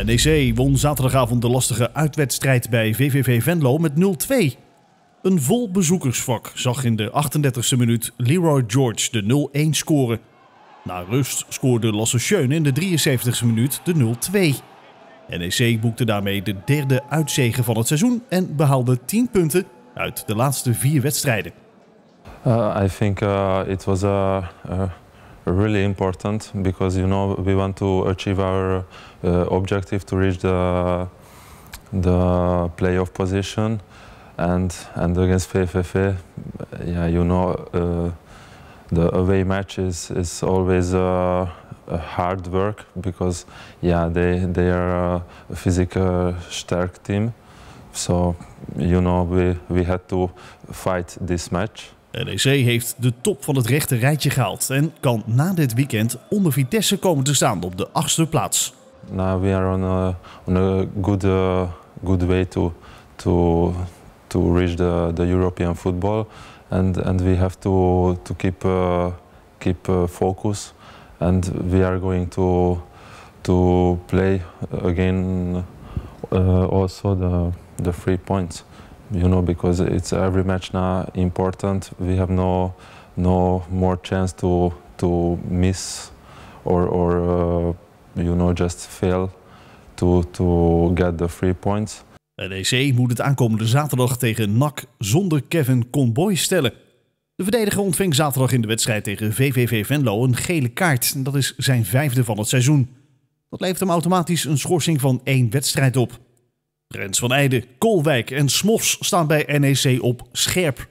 NEC won zaterdagavond de lastige uitwedstrijd bij VVV Venlo met 0-2. Een vol bezoekersvak zag in de 38e minuut Leroy George de 0-1 scoren. Na rust scoorde Lasse Schöne in de 73e minuut de 0-2. NEC boekte daarmee de derde uitzege van het seizoen en behaalde 10 punten uit de laatste 4 wedstrijden. I think it was really important because we want to achieve our objective to reach the playoff position, and against VVV, the away match is always hard work because they are a physical sterk team, so we had to fight this match. NEC heeft de top van het rechte rijtje gehaald en kan na dit weekend onder Vitesse komen te staan op de 8e plaats. Now we are on a good way to reach the European football, and we have to keep focus, and we are going to play again also the 3 points. Because it's every match now important. We have no more chance to miss or just fail to get the 3 points. NEC moet het aankomende zaterdag tegen NAC zonder Kevin Conboy stellen. De verdediger ontving zaterdag in de wedstrijd tegen VVV Venlo een gele kaart. Dat is zijn 5e van het seizoen. Dat levert hem automatisch een schorsing van 1 wedstrijd op. Rens van Eijden, Koolwijk en Smofs staan bij NEC op scherp.